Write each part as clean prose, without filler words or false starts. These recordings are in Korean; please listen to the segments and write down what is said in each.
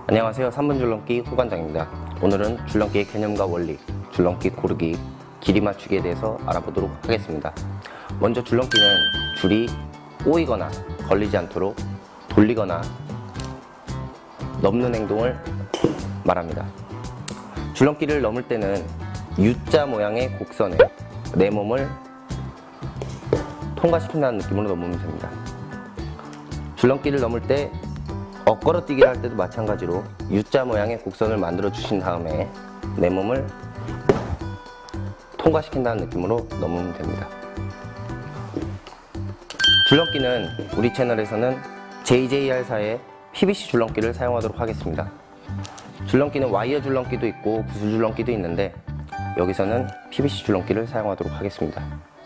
안녕하세요. 3분 줄넘기 호관장입니다. 오늘은 줄넘기의 개념과 원리, 줄넘기 고르기, 길이 맞추기에 대해서 알아보도록 하겠습니다. 먼저 줄넘기는 줄이 꼬이거나 걸리지 않도록 돌리거나 넘는 행동을 말합니다. 줄넘기를 넘을 때는 U자 모양의 곡선에 내 몸을 통과시킨다는 느낌으로 넘으면 됩니다. 줄넘기를 넘을 때 엇걸어뛰기를 할 때도 마찬가지로 U자 모양의 곡선을 만들어 주신 다음에 내 몸을 통과시킨다는 느낌으로 넘으면 됩니다. 줄넘기는 우리 채널에서는 JJR사의 PBC 줄넘기를 사용하도록 하겠습니다. 줄넘기는 와이어 줄넘기도 있고 구슬 줄넘기도 있는데 여기서는 PBC 줄넘기를 사용하도록 하겠습니다.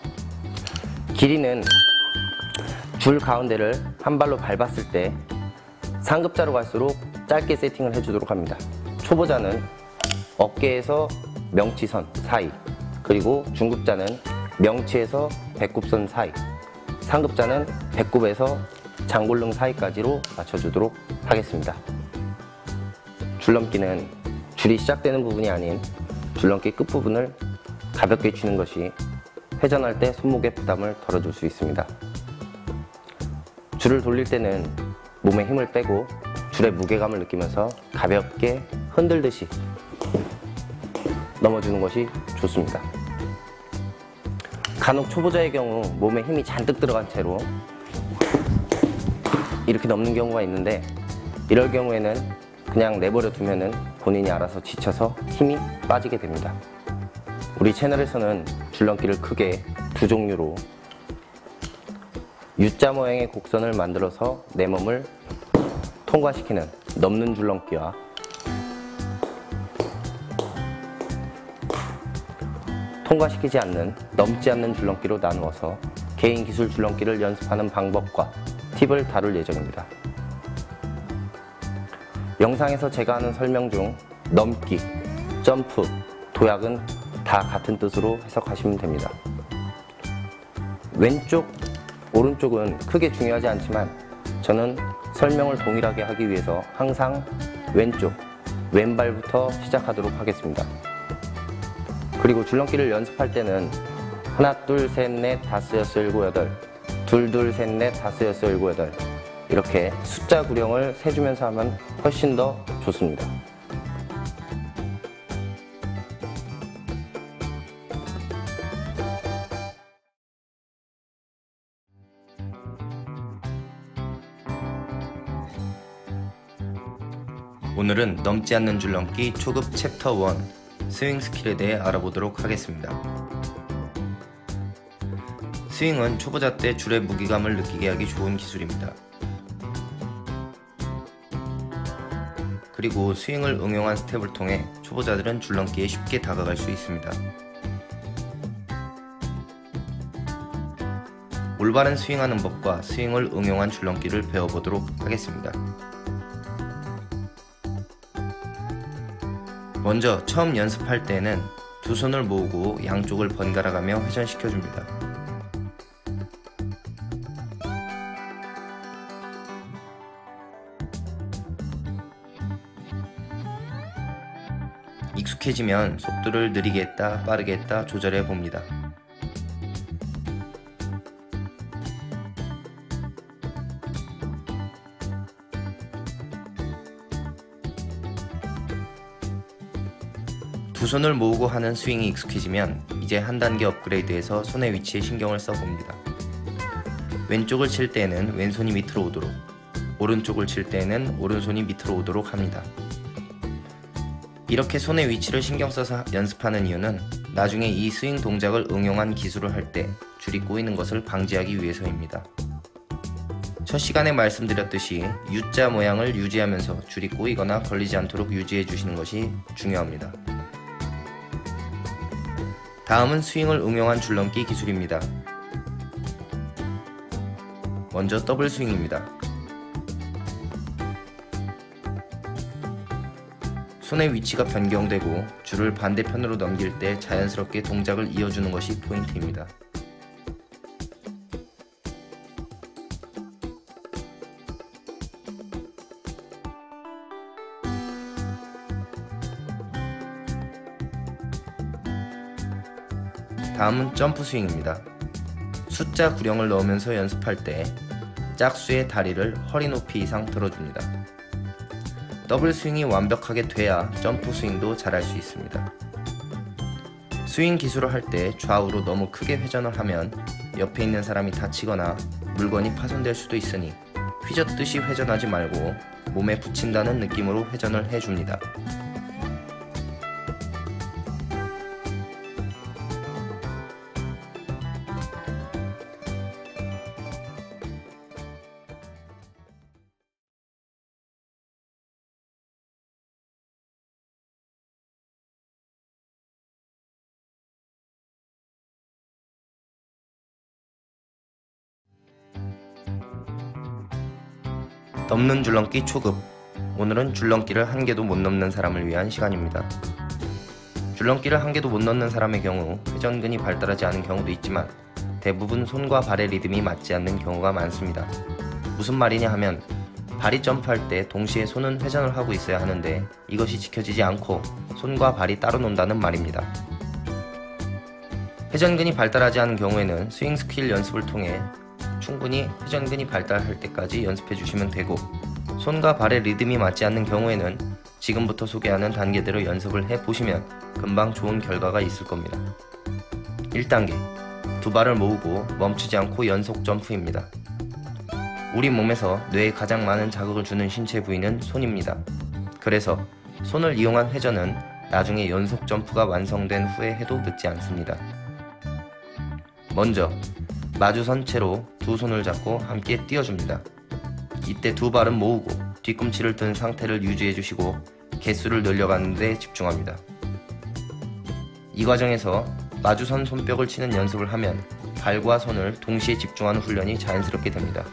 길이는 줄 가운데를 한 발로 밟았을 때 상급자로 갈수록 짧게 세팅을 해주도록 합니다. 초보자는 어깨에서 명치선 사이, 그리고 중급자는 명치에서 배꼽선 사이, 상급자는 배꼽에서 장골릉 사이까지로 맞춰주도록 하겠습니다. 줄넘기는 줄이 시작되는 부분이 아닌 줄넘기 끝부분을 가볍게 쥐는 것이 회전할 때 손목의 부담을 덜어줄 수 있습니다. 줄을 돌릴 때는 몸에 힘을 빼고 줄의 무게감을 느끼면서 가볍게 흔들듯이 넘어주는 것이 좋습니다. 간혹 초보자의 경우 몸에 힘이 잔뜩 들어간 채로 이렇게 넘는 경우가 있는데 이럴 경우에는 그냥 내버려 두면은 본인이 알아서 지쳐서 힘이 빠지게 됩니다. 우리 채널에서는 줄넘기를 크게 두 종류로 U자 모양의 곡선을 만들어서 내 몸을 통과시키는 넘는 줄넘기와 통과시키지 않는 넘지 않는 줄넘기로 나누어서 개인 기술 줄넘기를 연습하는 방법과 팁을 다룰 예정입니다. 영상에서 제가 하는 설명 중 넘기, 점프, 도약은 다 같은 뜻으로 해석하시면 됩니다. 왼쪽, 오른쪽은 크게 중요하지 않지만 저는 설명을 동일하게 하기 위해서 항상 왼쪽, 왼발부터 시작하도록 하겠습니다. 그리고 줄넘기를 연습할 때는 하나, 둘, 셋, 넷, 다섯, 여섯, 일곱, 여덟, 둘, 둘, 셋, 넷, 다섯, 여섯, 일곱, 여덟 이렇게 숫자 구령을 세주면서 하면 훨씬 더 좋습니다. 오늘은 넘지 않는 줄넘기 초급 챕터 1 스윙 스킬에 대해 알아보도록 하겠습니다. 스윙은 초보자 때 줄의 무게감을 느끼게 하기 좋은 기술입니다. 그리고 스윙을 응용한 스텝을 통해 초보자들은 줄넘기에 쉽게 다가갈 수 있습니다. 올바른 스윙하는 법과 스윙을 응용한 줄넘기를 배워보도록 하겠습니다. 먼저 처음 연습할 때는 두 손을 모으고 양쪽을 번갈아 가며 회전시켜줍니다. 익숙해지면 속도를 느리게 했다 빠르게 했다 조절해 봅니다. 두 손을 모으고 하는 스윙이 익숙해지면 이제 한 단계 업그레이드해서 손의 위치에 신경을 써봅니다. 왼쪽을 칠 때에는 왼손이 밑으로 오도록, 오른쪽을 칠 때에는 오른손이 밑으로 오도록 합니다. 이렇게 손의 위치를 신경 써서 연습하는 이유는 나중에 이 스윙 동작을 응용한 기술을 할 때 줄이 꼬이는 것을 방지하기 위해서입니다. 첫 시간에 말씀드렸듯이 U자 모양을 유지하면서 줄이 꼬이거나 걸리지 않도록 유지해 주시는 것이 중요합니다. 다음은 스윙을 응용한 줄넘기 기술입니다. 먼저 더블 스윙입니다. 손의 위치가 변경되고 줄을 반대편으로 넘길 때 자연스럽게 동작을 이어주는 것이 포인트입니다. 다음은 점프 스윙입니다. 숫자 구령을 넣으면서 연습할 때 짝수의 다리를 허리 높이 이상 들어줍니다. 더블 스윙이 완벽하게 돼야 점프 스윙도 잘할 수 있습니다. 스윙 기술을 할 때 좌우로 너무 크게 회전을 하면 옆에 있는 사람이 다치거나 물건이 파손될 수도 있으니 휘젓듯이 회전하지 말고 몸에 붙인다는 느낌으로 회전을 해줍니다. 넘는 줄넘기 초급. 오늘은 줄넘기를 한 개도 못 넘는 사람을 위한 시간입니다. 줄넘기를 한 개도 못 넘는 사람의 경우 회전근이 발달하지 않은 경우도 있지만 대부분 손과 발의 리듬이 맞지 않는 경우가 많습니다. 무슨 말이냐 하면 발이 점프할 때 동시에 손은 회전을 하고 있어야 하는데 이것이 지켜지지 않고 손과 발이 따로 논다는 말입니다. 회전근이 발달하지 않은 경우에는 스윙 스킬 연습을 통해 충분히 회전근이 발달할 때까지 연습해 주시면 되고, 손과 발의 리듬이 맞지 않는 경우에는 지금부터 소개하는 단계대로 연습을 해 보시면 금방 좋은 결과가 있을 겁니다. 1단계, 두 발을 모으고 멈추지 않고 연속 점프입니다. 우리 몸에서 뇌에 가장 많은 자극을 주는 신체 부위는 손입니다. 그래서 손을 이용한 회전은 나중에 연속 점프가 완성된 후에 해도 늦지 않습니다. 먼저 마주선 채로 두 손을 잡고 함께 띄워줍니다. 이때 두 발은 모으고 뒤꿈치를 든 상태를 유지해 주시고 개수를 늘려가는 데 집중합니다. 이 과정에서 마주선 손뼉을 치는 연습을 하면 발과 손을 동시에 집중하는 훈련이 자연스럽게 됩니다.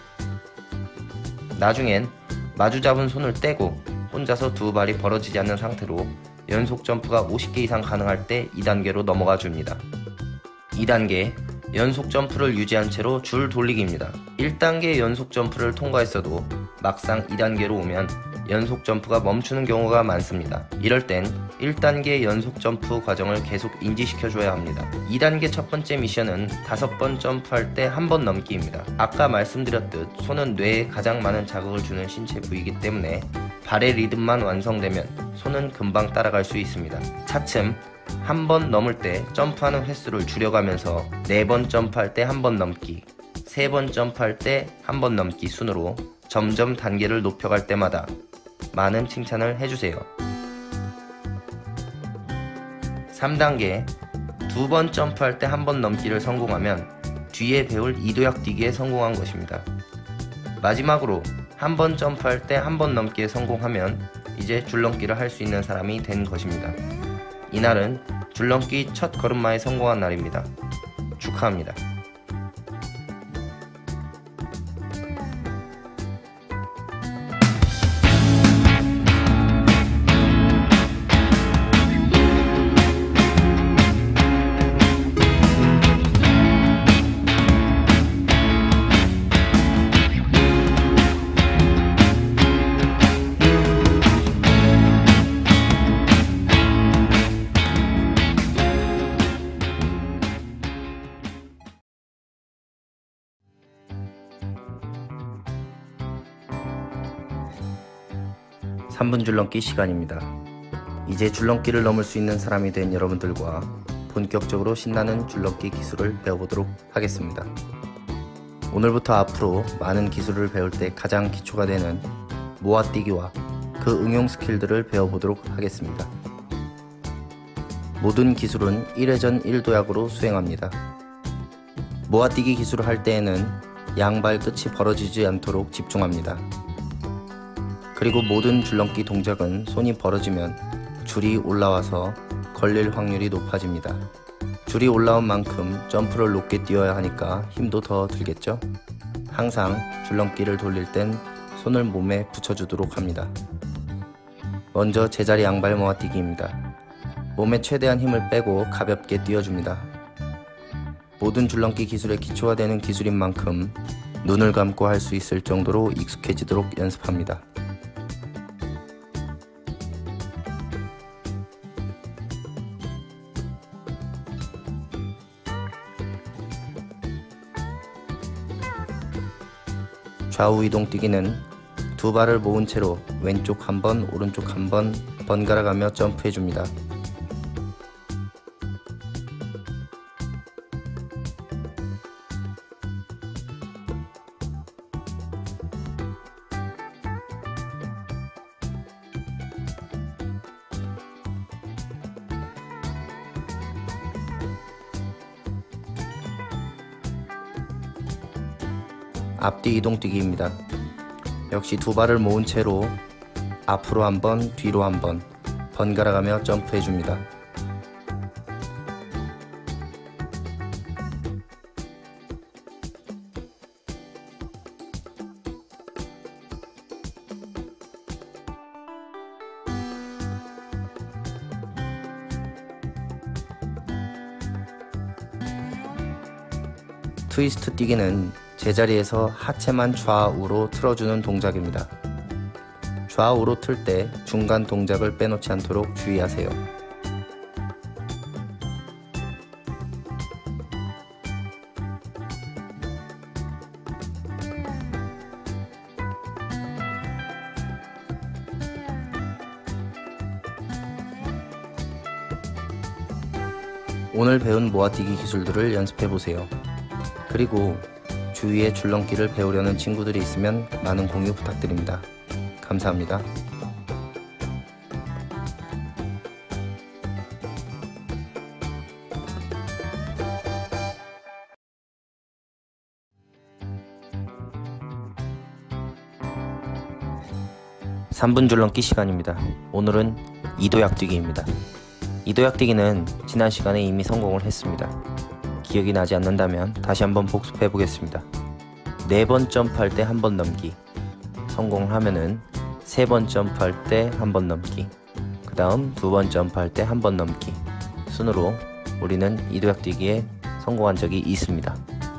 나중엔 마주 잡은 손을 떼고 혼자서 두 발이 벌어지지 않는 상태로 연속 점프가 50개 이상 가능할 때 2단계로 넘어가 줍니다. 2단계, 연속 점프를 유지한 채로 줄 돌리기입니다. 1단계 연속 점프를 통과했어도 막상 2단계로 오면 연속 점프가 멈추는 경우가 많습니다. 이럴 땐 1단계 연속 점프 과정을 계속 인지시켜줘야 합니다. 2단계 첫 번째 미션은 5번 점프할 때 한 번 넘기입니다. 아까 말씀드렸듯 손은 뇌에 가장 많은 자극을 주는 신체 부위이기 때문에 발의 리듬만 완성되면 손은 금방 따라갈 수 있습니다. 차츰 한 번 넘을 때 점프하는 횟수를 줄여가면서 4번 점프할 때 한 번 넘기, 3번 점프할 때 한 번 넘기 순으로 점점 단계를 높여갈 때마다 많은 칭찬을 해주세요. 3단계, 2번 점프할 때 한 번 넘기를 성공하면 뒤에 배울 이도약 뛰기에 성공한 것입니다. 마지막으로 한 번 점프할 때 한 번 넘기에 성공하면 이제 줄넘기를 할 수 있는 사람이 된 것입니다. 이날은 줄넘기 첫 걸음마에 성공한 날입니다. 축하합니다. 삼 분 줄넘기 시간입니다. 이제 줄넘기를 넘을 수 있는 사람이 된 여러분들과 본격적으로 신나는 줄넘기 기술을 배워보도록 하겠습니다. 오늘부터 앞으로 많은 기술을 배울 때 가장 기초가 되는 모아뛰기와 그 응용 스킬들을 배워보도록 하겠습니다. 모든 기술은 1회전 1도약으로 수행합니다. 모아뛰기 기술을 할 때에는 양발 끝이 벌어지지 않도록 집중합니다. 그리고 모든 줄넘기 동작은 손이 벌어지면 줄이 올라와서 걸릴 확률이 높아집니다. 줄이 올라온 만큼 점프를 높게 뛰어야 하니까 힘도 더 들겠죠? 항상 줄넘기를 돌릴 땐 손을 몸에 붙여주도록 합니다. 먼저 제자리 양발 모아뛰기입니다. 몸에 최대한 힘을 빼고 가볍게 뛰어줍니다. 모든 줄넘기 기술의 기초가 되는 기술인 만큼 눈을 감고 할 수 있을 정도로 익숙해지도록 연습합니다. 좌우 이동 뛰기는 두 발을 모은 채로 왼쪽 한 번, 오른쪽 한 번 번갈아 가며 점프해 줍니다. 앞뒤 이동 뛰기입니다. 역시 두 발을 모은 채로 앞으로 한 번, 뒤로 한 번 번갈아 가며 점프해 줍니다. 트위스트 뛰기는 제자리에서 하체만 좌우로 틀어주는 동작입니다. 좌우로 틀 때 중간 동작을 빼놓지 않도록 주의하세요. 오늘 배운 모아뛰기 기술들을 연습해보세요. 그리고 주위에 줄넘기를 배우려는 친구들이 있으면 많은 공유 부탁드립니다. 감사합니다. (3분) 줄넘기 시간입니다. 오늘은 이도약뛰기입니다. 이도약뛰기는 지난 시간에 이미 성공을 했습니다. 기억이 나지 않는다면 다시 한번 복습해 보겠습니다. 4번 점프할 때 한 번 넘기, 성공을 하면은 3번 점프할 때 한 번 넘기, 그 다음 2번 점프할 때 한 번 넘기 순으로 우리는 이도약뛰기에 성공한 적이 있습니다.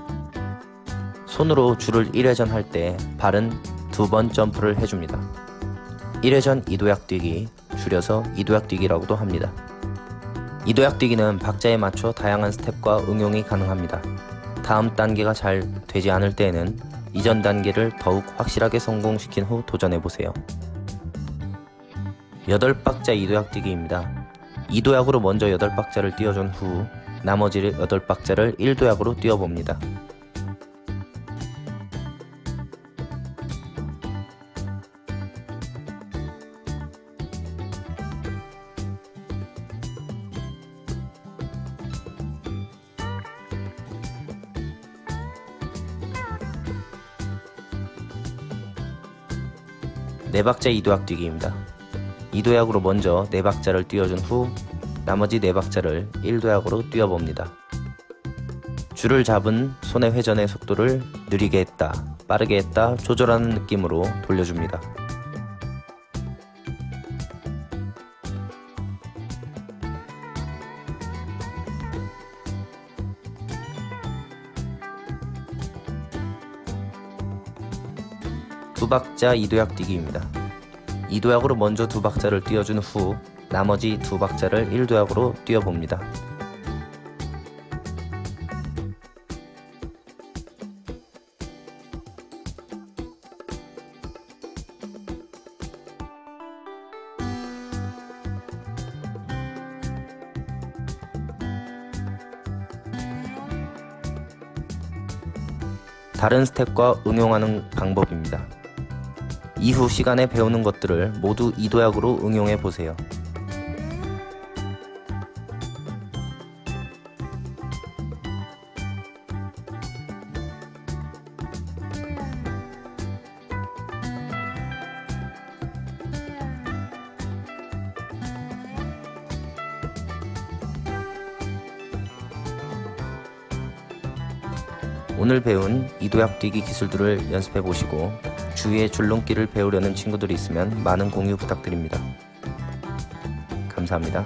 손으로 줄을 1회전 할 때 발은 2번 점프를 해줍니다. 1회전 이도약뛰기, 줄여서 이도약뛰기라고도 합니다. 이도약뛰기는 박자에 맞춰 다양한 스텝과 응용이 가능합니다. 다음 단계가 잘 되지 않을 때에는 이전 단계를 더욱 확실하게 성공시킨 후 도전해보세요. 8박자 이도약뛰기입니다. 이도약으로 먼저 8박자를 띄워준 후 나머지 8박자를 1도약으로 띄워봅니다. 네 박자 이도약뛰기입니다. 이도약으로 먼저 4박자를 띄워준 후 나머지 4박자를 1도약으로 띄워봅니다. 줄을 잡은 손의 회전의 속도를 느리게 했다, 빠르게 했다 조절하는 느낌으로 돌려줍니다. 두 박자 이도약뛰기입니다. 이도약으로 먼저 2박자를 띄워준 후 나머지 2박자를 1도약으로 띄워봅니다. 다른 스텝과 응용하는 방법입니다. 이후 시간에 배우는 것들을 모두 이도약으로 응용해 보세요. 오늘 배운 이도약뛰기 기술들을 연습해 보시고 주위에 줄넘기를 배우려는 친구들이 있으면 많은 공유 부탁드립니다. 감사합니다.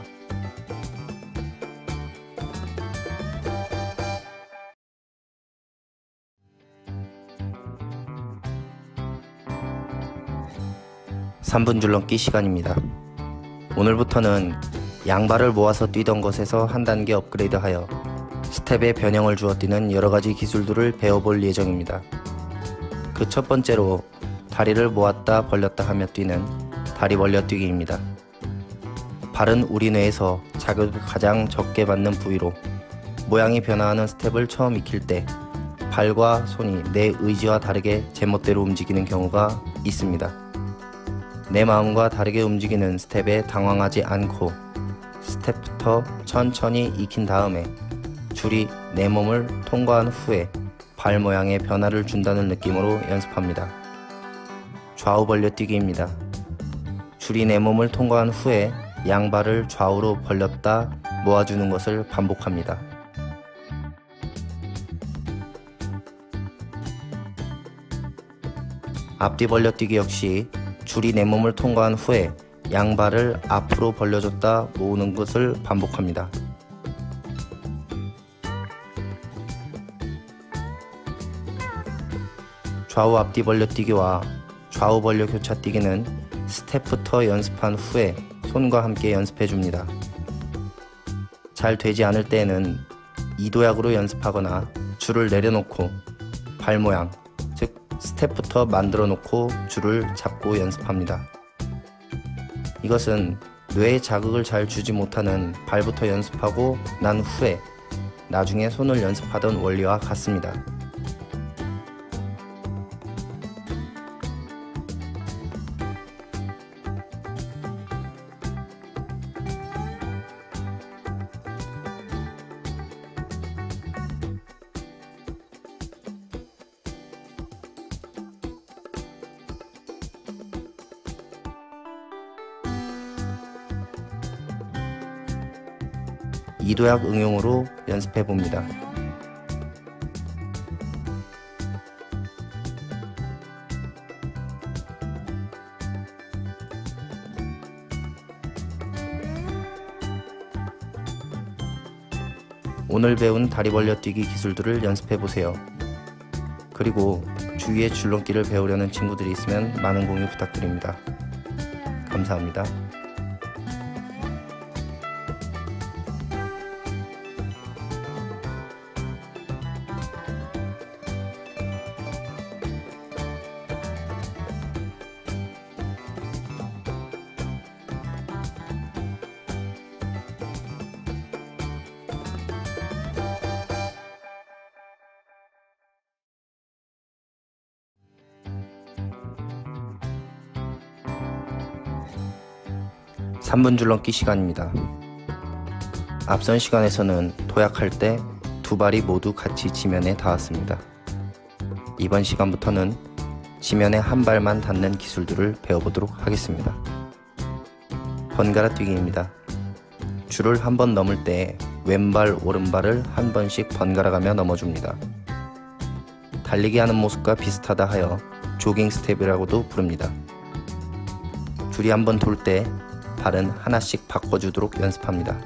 (3분) 줄넘기 시간입니다. 오늘부터는 양발을 모아서 뛰던 것에서 한 단계 업그레이드하여 스텝에 변형을 주어 뛰는 여러가지 기술들을 배워볼 예정입니다. 그 첫 번째로 다리를 모았다 벌렸다 하며 뛰는 다리 벌려뛰기입니다. 발은 우리 뇌에서 자극을 가장 적게 받는 부위로 모양이 변화하는 스텝을 처음 익힐 때 발과 손이 내 의지와 다르게 제멋대로 움직이는 경우가 있습니다. 내 마음과 다르게 움직이는 스텝에 당황하지 않고 스텝부터 천천히 익힌 다음에 줄이 내 몸을 통과한 후에 발 모양에 변화를 준다는 느낌으로 연습합니다. 좌우 벌려뛰기입니다. 줄이 내 몸을 통과한 후에 양발을 좌우로 벌렸다 모아주는 것을 반복합니다. 앞뒤 벌려뛰기 역시 줄이 내 몸을 통과한 후에 양발을 앞으로 벌려줬다 모으는 것을 반복합니다. 좌우 앞뒤 벌려뛰기와 좌우 벌려 교차뛰기는 스텝부터 연습한 후에 손과 함께 연습해줍니다. 잘 되지 않을 때에는 이도약으로 연습하거나 줄을 내려놓고 발 모양, 즉 스텝부터 만들어 놓고 줄을 잡고 연습합니다. 이것은 뇌에 자극을 잘 주지 못하는 발부터 연습하고 난 후에 나중에 손을 연습하던 원리와 같습니다. 이도약 응용으로 연습해 봅니다. 오늘 배운 다리 벌려뛰기 기술들을 연습해 보세요. 그리고 주위에 줄넘기를 배우려는 친구들이 있으면 많은 공유 부탁드립니다. 감사합니다. 삼 분 줄넘기 시간입니다. 앞선 시간에서는 도약할 때 두 발이 모두 같이 지면에 닿았습니다. 이번 시간부터는 지면에 한 발만 닿는 기술들을 배워보도록 하겠습니다. 번갈아 뛰기입니다. 줄을 한 번 넘을 때 왼발 오른발을 한 번씩 번갈아 가며 넘어줍니다. 달리기 하는 모습과 비슷하다 하여 조깅 스텝이라고도 부릅니다. 줄이 한 번 돌 때 발은 하나씩 바꿔주도록 연습합니다.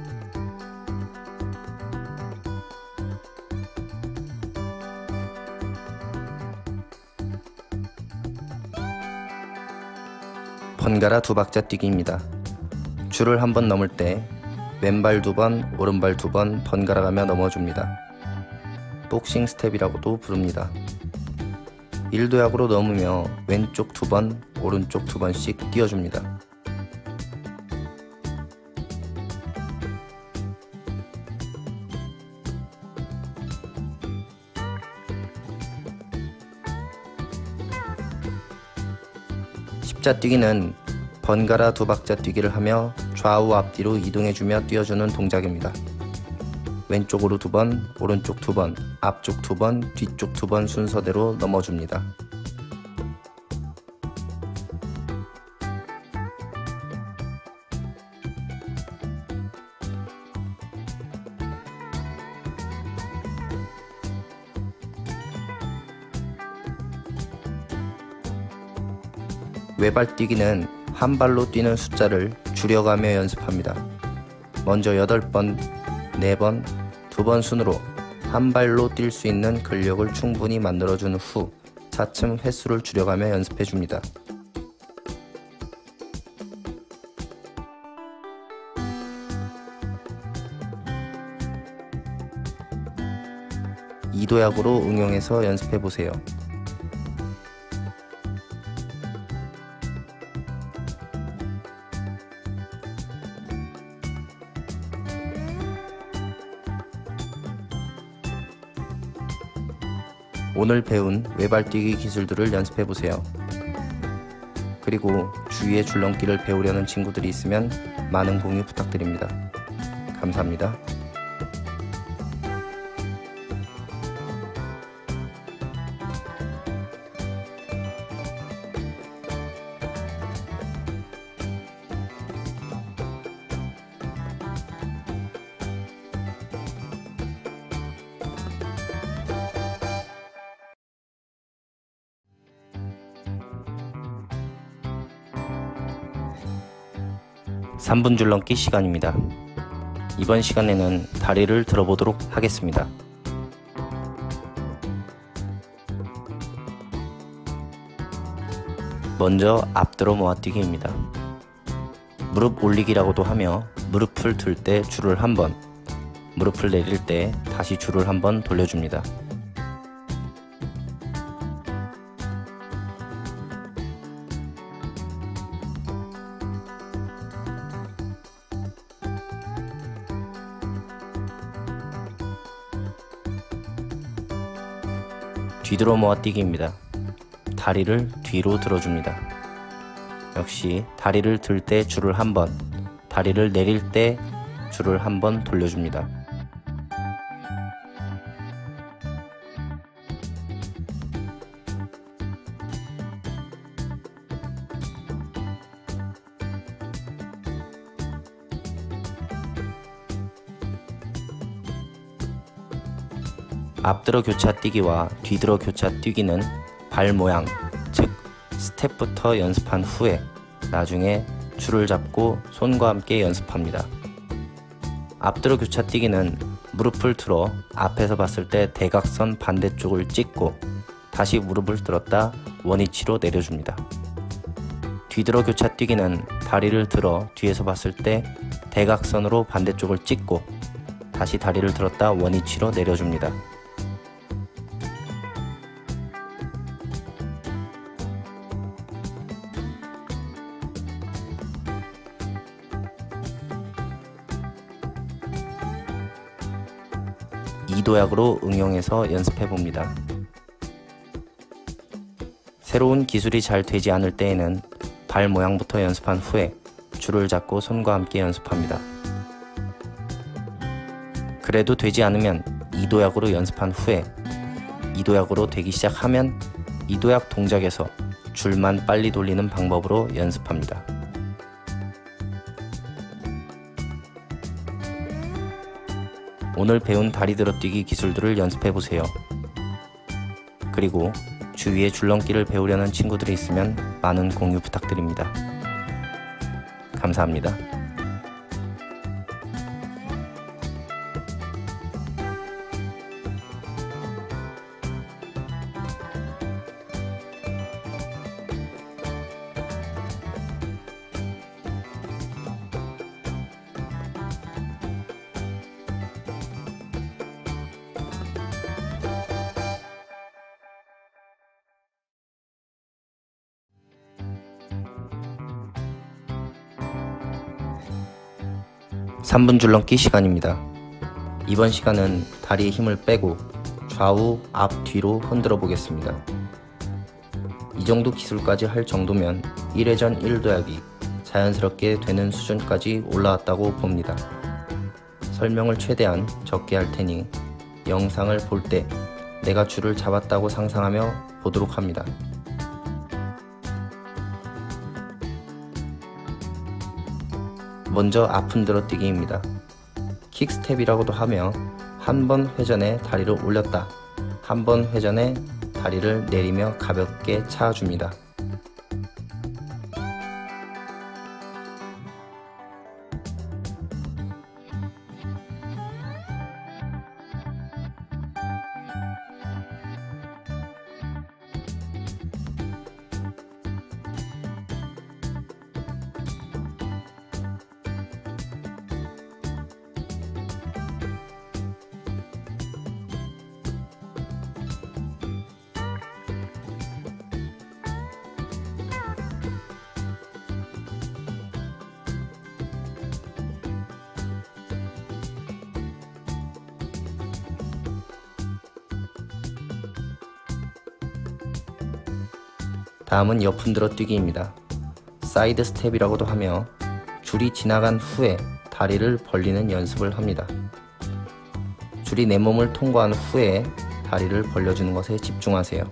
번갈아 두 박자 뛰기입니다. 줄을 한 번 넘을 때 왼발 두 번, 오른발 두 번 번갈아 가며 넘어줍니다. 복싱 스텝이라고도 부릅니다. 1도약으로 넘으며 왼쪽 두 번, 오른쪽 두 번씩 뛰어줍니다. 십자뛰기는 번갈아 두 박자 뛰기를 하며 좌우 앞뒤로 이동해주며 뛰어주는 동작입니다. 왼쪽으로 두 번, 오른쪽 두 번, 앞쪽 두 번, 뒤쪽 두 번 순서대로 넘어줍니다. 외발뛰기는 한 발로 뛰는 숫자를 줄여가며 연습합니다. 먼저 8번, 4번, 2번 순으로 한 발로 뛸 수 있는 근력을 충분히 만들어준 후 차츰 횟수를 줄여가며 연습해줍니다. 이도약으로 응용해서 연습해보세요. 오늘 배운 외발뛰기 기술들을 연습해 보세요. 그리고 주위에 줄넘기를 배우려는 친구들이 있으면 많은 공유 부탁드립니다. 감사합니다. 삼 분 줄넘기 시간입니다. 이번 시간에는 다리를 들어보도록 하겠습니다. 먼저 앞들어 모아뛰기입니다. 무릎 올리기라고도 하며 무릎을 들 때 줄을 한 번, 무릎을 내릴 때 다시 줄을 한 번 돌려줍니다. 뒤들어 모아뛰기입니다. 다리를 뒤로 들어줍니다. 역시 다리를 들 때 줄을 한 번, 다리를 내릴 때 줄을 한 번 돌려줍니다. 앞들어 교차 뛰기와 뒤들어 교차 뛰기는 발 모양, 즉 스텝부터 연습한 후에 나중에 줄을 잡고 손과 함께 연습합니다. 앞들어 교차 뛰기는 무릎을 들어 앞에서 봤을 때 대각선 반대쪽을 찍고 다시 무릎을 들었다 원위치로 내려줍니다. 뒤들어 교차 뛰기는 다리를 들어 뒤에서 봤을 때 대각선으로 반대쪽을 찍고 다시 다리를 들었다 원위치로 내려줍니다. 이 도약으로 응용해서 연습해 봅니다. 새로운 기술이 잘 되지 않을 때에는 발 모양부터 연습한 후에 줄을 잡고 손과 함께 연습합니다. 그래도 되지 않으면 이 도약으로 연습한 후에 이 도약으로 되기 시작하면 이 도약 동작에서 줄만 빨리 돌리는 방법으로 연습합니다. 오늘 배운 다리 들어뛰기 기술들을 연습해 보세요. 그리고 주위에 줄넘기를 배우려는 친구들이 있으면 많은 공유 부탁드립니다. 감사합니다. 삼 분 줄넘기 시간입니다. 이번 시간은 다리에 힘을 빼고 좌우, 앞, 뒤로 흔들어 보겠습니다. 이 정도 기술까지 할 정도면 1회전 1도약이 자연스럽게 되는 수준까지 올라왔다고 봅니다. 설명을 최대한 적게 할 테니 영상을 볼 때 내가 줄을 잡았다고 상상하며 보도록 합니다. 먼저 앞 흔들어 뛰기입니다. 킥스텝이라고도 하며 한 번 회전에 다리를 올렸다, 한 번 회전에 다리를 내리며 가볍게 차줍니다. 다음은 옆 흔들어 뛰기입니다. 사이드 스텝이라고도 하며 줄이 지나간 후에 다리를 벌리는 연습을 합니다. 줄이 내 몸을 통과한 후에 다리를 벌려주는 것에 집중하세요.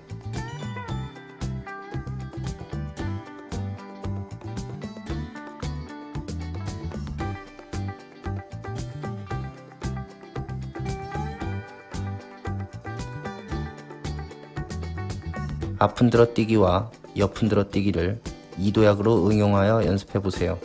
앞 흔들어 뛰기와 옆 흔들어 뛰기를 이도약으로 응용하여 연습해 보세요.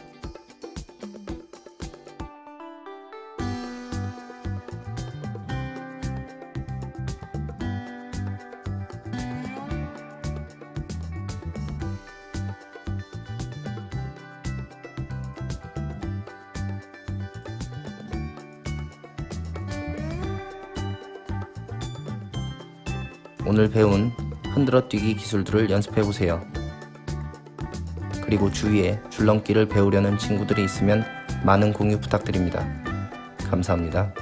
오늘 배운 흔들어 뛰기 기술들을 연습해 보세요. 그리고 주위에 줄넘기를 배우려는 친구들이 있으면 많은 공유 부탁드립니다. 감사합니다.